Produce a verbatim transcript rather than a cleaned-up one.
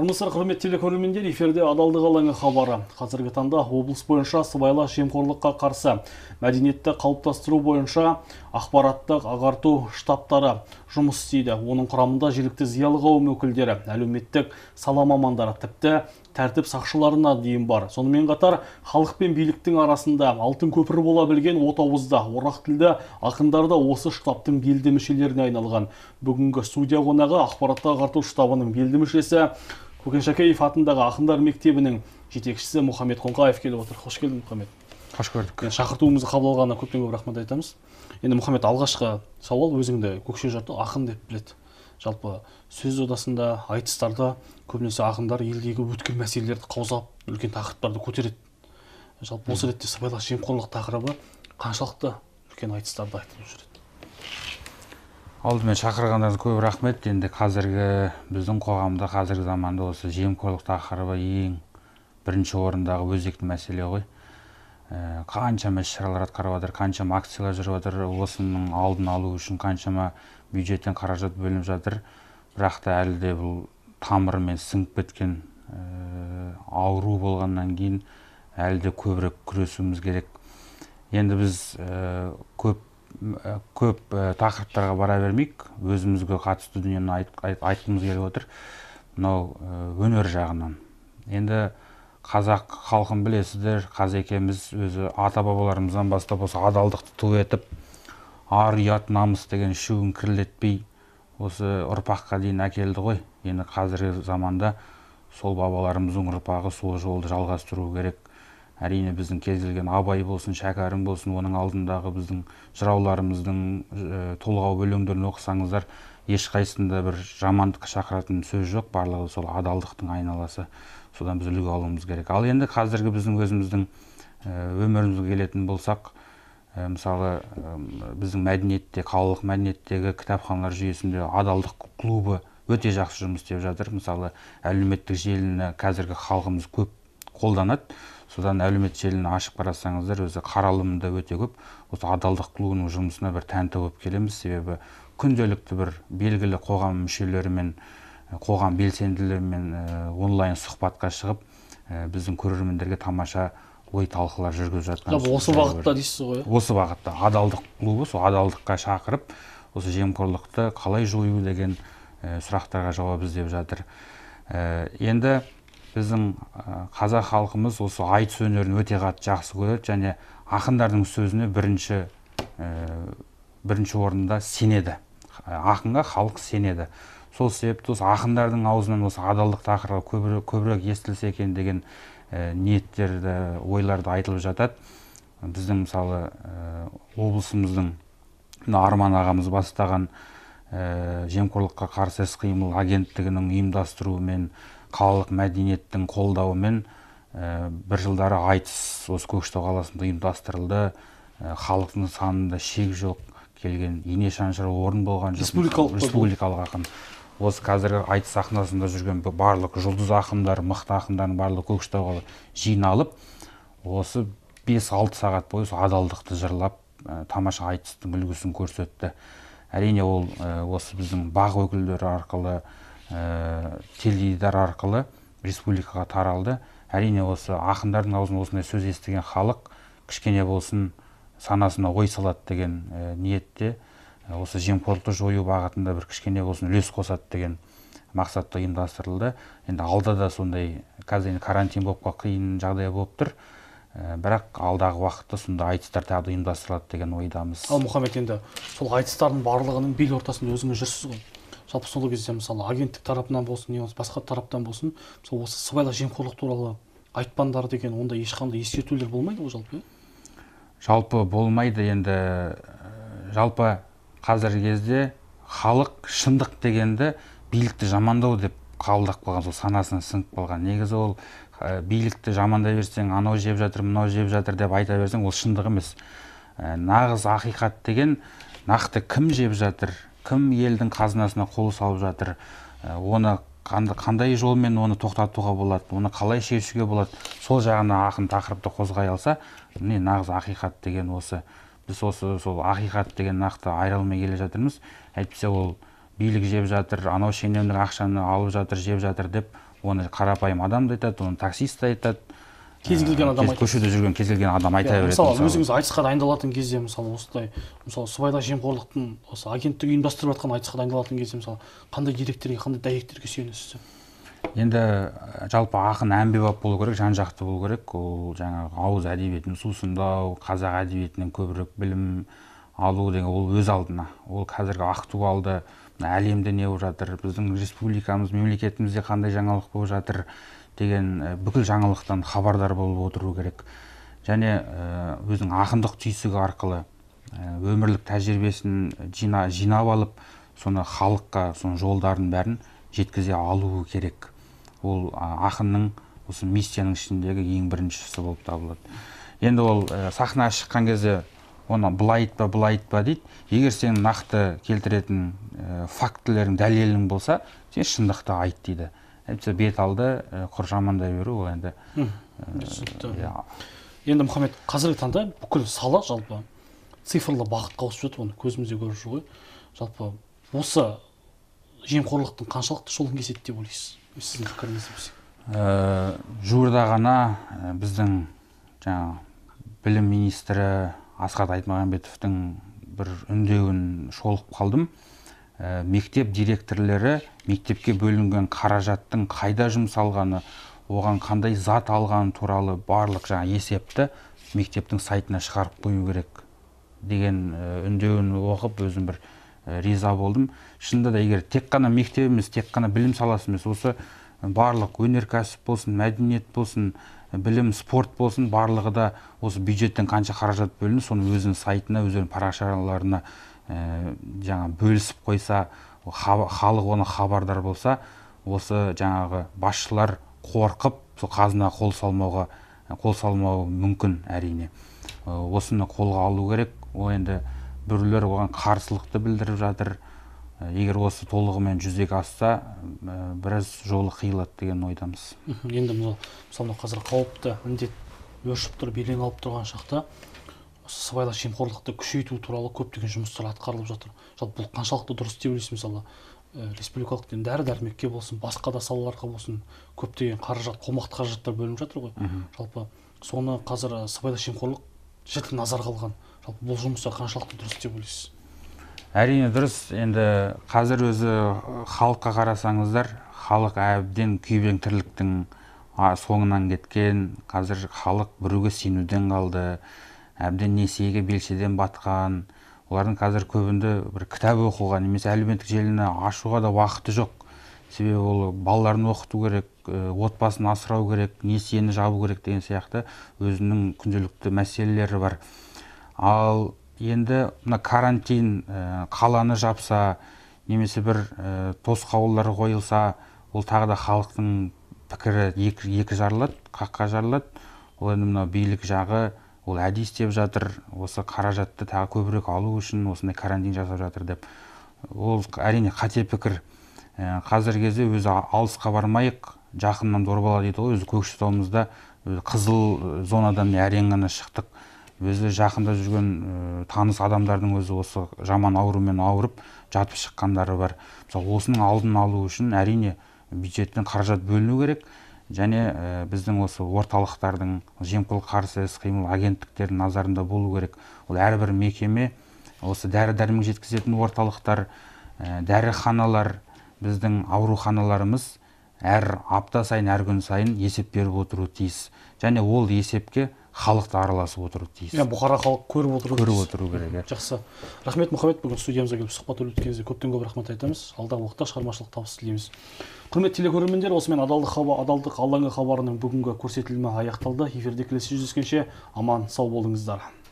Армысыр құрметті телекөрермендер, эфирде адалдық алаңы хабары. Қазіргі таңда облыс бойынша сыбайлас жемқорлыққа қарсы мәдениетті қалыптастыру бойынша ақпараттық ағарту штабтары жұмыс істейді. Оның құрамында жергілікті зиялы қауым өкілдері, әлеуметтік сала мамандары, тіпті тәртіп сақшыларына дейін бар. Сонымен қатар халық пен биліктің арасында алтын көпір бола білген отауызда орақ тілді ақындар да осы штабтың белді мүшелеріне айналған. Бүгінгі студия қонағы ақпаратты ағарту штабының белді мүшесі Көкен Шәкеев атындағы ақындар мектебінің жетекшісі Мұхаммед Қоңқаев келіп отыр. Қош келдің, Мұхаммед. Қош көрдік. Шақыртуымызды қабыл алғанына көптен көп рахмет айтамыз. Енді Мұхаммед, алғашқы сауал, өзіңді көкше жарты ақын деп біледі. Жалпы сөз одасында, айтыстарда көбінесе ақындар елдегі өткен мәселелерді қаузап, үлкен тақырыптарды көтереді. Жалпы осы ретте сыбайлас жемқорлық тақырыбы қаншалықты үлкен айтыстарда айтылып жүреді? Алдымен шақырғандарыңыз көп рахмет. Енді қазіргі біздің қоғамда, қазіргі заманда осы жемқорлық тақырыбы ең бірінші орындағы өзекті мәселе ғой. Қаншама іс-шаралар атқарып жатыр, қаншама акциялар жүріп жатыр, осының алдын алу үшін қаншама бюджеттен қаражат бөлініп жатыр. Бірақ та әлі де бұл тамырымен сіңіп кеткен ауру болғаннан кейін әлі де көбірек күресуіміз керек. Енді біз көп көп тақырыптарға бара бермейік, өзімізге қатысты дүниені айтқымыз келіп отыр. Мынау өнер жағынан. Енді қазақ халқын білесіздер, қазекеміз өзі ата-бабаларымыздан бастап осы адалдықты ту етіп, ар ұят намыс деген үшеуін кірлетпей осы ұрпаққа дейін әкелді ғой. Енді қазіргі заманда сол бабаларымыздың ұрпағы сол жолды жалғастыру керек. Әрине біздің кез келген Абай болсын, Шәкәрім болсын, оның алдындағы біздің жырауларымыздың толғау өлеңдерін оқысаңыздар, ешқайсында бір жамандыққа шақыратын сөз жоқ, барлығы сол адалдықтың айналасы. Содан біз үлгі алуымыз керек. Ал енді қазіргі біздің өзіміздің өмірімізге келетін болсақ, мысалы біздің мәдениетте, қалалық мәдениеттегі кітапханалар жүйесінде адалдық клубы өте жақсы жұмыс істеп жатыр. Мысалы әлеуметтік желіні қазіргі халқымыз көп қолданады. Содан әлеуметтік желіні ашып қарасаңыздар, өзі қаралымында өте көп. Осы адалдық клубының жұмысына бір тәнті болып келеміз. Себебі күнделікті бір белгілі қоғам мүшелерімен, қоғам белсенділерімен онлайн сұхбатқа шығып, біздің көрермендерге тамаша ой талқылар жүргізіп жатқан. Осы бағытта дейсіз ғой? Осы бағытта адалдық клубы, сол адалдыққа шақырып, осы жемқорлықты қалай жою деген сұрақтарға жауап іздеп жатыр. Енді біздің қазақ халқымыз осы айтыс өнерін өте қатты жақсы көреді және ақындардың сөзіне бірінші бірінші орында сенеді. Ақынға халық сенеді. Сол себепті осы ақындардың аузынан осы адалдық тақырыбы көбірек, көбірек естілсе екен деген ниеттерді, ойларды айтылып жатады. Біздің мысалы облысымыздың Арман ағамыз бастаған жемқорлыққа қарсы іс-қимыл агенттігінің ұйымдастыруымен, қалалық мәдениеттің қолдауымен бір жылдары айтыс осы Көкшетау қаласында ұйымдастырылды. Халықтың санында шек жоқ, келген ине шаншар орын болған жоқ. Республикалық ақын. Осы қазіргі айтыс сахнасында жүрген барлық жұлдыз ақындар, мықты ақындардың барлығы Көкшетауға жиналып, осы бес алты сағат бойы адалдықты жырлап, тамаша айтыстың үлгісін көрсетті. Әрине ол осы біздің бақ өкілдері арқылы, теледидар арқылы республикаға таралды. Әрине осы ақындардың аузынан осындай сөз естіген халық кішкене болсын санасына ой салады деген ниетте осы жемқорлықты жою бағытында бір кішкене болсын үлес қосады деген мақсатта ұйымдастырылды. Енді алда да сондай қазір карантин болып қиын жағдай болып тұр. Бірақ алдағы уақытта сонда айтыстар тағы да ұйымдастырылады деген ойдамыз. Ал Мұхаммед, енді сол айтыстардың барлығының бел ортасында өзіңіз жүрсіз ғой. Жалпы сол кезде мысалы агенттік тарапынан болсын, не басқа тараптан болсын, мысалы осы сыбайлас жемқорлық туралы айтпаңдар деген онда ешқандай ескертулер болмайды ғой жалпы? Жалпы болмайды. Енді жалпы қазіргі кезде халық шындық дегенді билікті жамандау деп қабылдап қалған, сол санасына сіңіп қалған. Негізі ол билікті жамандай берсең, анау жеп жатыр, мынау жеп жатыр деп айта берсең, ол шындық емес. Нағыз ақиқат деген нақты кім жеп жатыр, кім елдің қазынасына қол салып жатыр, оны қандай жолмен оны тоқтатуға болады, оны қалай шешуге болады, сол жағына ақын тақырыпты қозғай алса, міне нағыз ақиқат деген осы. Біз осы сол ақиқат деген нақты айыра алмай келе жатырмыз. Әйтпесе ол билік жеп жатыр, анау шенеунік ақшаны алып жатыр, жеп жатыр деп оны қарапайым адам да айтады, оны таксист та айтады. Кез келген адам айтады. Көшеде жүрген кез келген адам айта береді. Мысалы, өзіңіз айтысқа дайындалатын кезде, мысалы, осындай, мысалы, сыбайлас жемқорлықтың осы агенттік ұйымдастырып жатқан айтысқа дайындалатын кезде, мысалы, қандай деректерге, қандай дәйектерге сүйенесіз? Енді жалпы ақын әмбебап болу керек, жан-жақты болу керек. Ол жаңағы ауыз әдебиетін сусындау, қазақ әдебиетінен көбірек білім алу деген ол өз алдына. Ол қазіргі актуалды әлемде не болып жатыр, біздің республикамыз, мемлекетімізде қандай жаңалық болып жатыр деген бүкіл жаңалықтан хабардар болып отыру керек. Және өзінің ақындық түйсігі арқылы өмірлік тәжірибесін жинап алып, соны халыққа соның жолдарын бәрін жеткізе алуы керек. Ол ақынның осы миссияның ішіндегі ең біріншісі болып табылады. Енді ол сахнаға шыққан кезде оны былай айтпа, былай айтпа дейді. Егер сен нақты келтіретін фактілерің, дәлелің болса, сен шындықты айт дейді. Әйтпесе бет алды құр жамандай беру ол енді. Енді Мұхаммед, қазіргі таңда бүкіл сала жалпы цифрлы бағытқа ауысып жатыр, оны көзімізде көріп жүр ғой. Жалпы осы жемқорлықтың қаншалықты жолын кеседі деп ойлайсыз? Сіздің пікіріңізді білсек. Жуырда ғана біздің жаңа білім министрі Асхат Айтмағамбетовтің бір үндеуін шолып қалдым. Мектеп директорлары мектепке бөлінген қаражаттың қайда жұмсалғаны, оған қандай зат алғаны туралы барлық жаңа есепті мектептің сайтына шығарып қою керек деген үндеуін оқып өзім бір риза болдым. Шынында да егер тек қана мектебіміз, тек қана білім саласы емес, осы барлық өнеркәсіп болсын, мәдениет болсын, білім, спорт болсын, барлығы да осы бюджеттен қанша қаражат бөлінді, соны өзінің сайтына, өзінің парақшаларына жаңа бөлісіп қойса, халық оны хабардар болса, осы жаңағы басшылар қорқып, сол қазына қол салмауға, қол салмауы мүмкін әрине. Осыны қолға алу керек. Ол енді біреулер оған қарсылықты білдіріп жатыр. Егер осы толығымен жүзеге асса, біраз жолы қиылады деген ойдамыз. Енді мысалы қазір қауіпті індет өршіп тұр, белең алып тұрған шақта сыбайлас жемқорлықты күшейту туралы көптеген жұмыстар атқарылып жатыр. Жалпы бұл қаншалықты дұрыс деп ойлайсыз? Мысалы, республикалық дәрі-дәрмекке болсын, басқа да салаларға болсын, көптеген қаражат, қомақты қаражаттар бөлініп жатыр ғой. Жалпы соны қазір сыбайлас жемқорлық жіті назарға алған. Жалпы бұл жұмыстар қаншалықты дұрыс деп ойлайсыз? Әрине дұрыс. Енді қазір өзі халыққа қарасаңыздар, халық әбден күйбең тірліктің соңынан кеткен. Қазір халық біреуге сенуден қалды, әбден несиеге белшеден батқан. Олардың қазір көбінде бір кітап оқуға немесе әлеуметтік желіні ашуға да уақыты жоқ. Себебі ол балаларын оқыту керек, отбасын асырау керек, несиені жабу керек деген сияқты өзінің күнделікті мәселелері бар. Ал енді мына карантин қаланы жапса, немесе бір тосқауылдар қойылса, ол тағы да халықтың пікірі екі жарылады, қаққа жарылады. Ол енді мына билік жағы ол әдейі істеп жатыр, осы қаражатты тағы көбірек алу үшін осындай карантин жасап жатыр деп. Ол әрине қате пікір. Қазіргі кезде өзі алысқа бармайық, жақыннан дорбала дейді ғой. Өзі Көкшетауымызда қызыл зонадан әрең ғана шықтық. Өзі жақында жүрген таныс адамдардың өзі осы жаман аурумен ауырып жатып шыққандары бар. Мысалы, осының алдын алу үшін әрине бюджеттен қаражат бөліну керек. Және біздің осы орталықтардың, жемқорлыққа қарсы іс-қимыл агенттіктердің назарында болу керек. Ол әрбір мекеме, осы дәрі-дәрмек жеткізетін орталықтар, дәріханалар, біздің ауруханаларымыз әр апта сайын, әр күн сайын есеп беріп отыруы тиіс. Және ол есепке халықты араласып отыруы тиіс. Бұқара халық көріп отыруы көріп отыру керек. Жақсы. Рахмет, Мұхаммед, бүгін студиямызға келіп сұхбат өткеніңізге көптен көп рахмет айтамыз. Алдағы уақытта шығармашылық табыс тілейміз. Құрметті телекөрермендер, осымен адалдық алаңы хабарының бүгінгі көрсетілімі аяқталды. Эфирде келесі жүздескенше аман сау болыңыздар.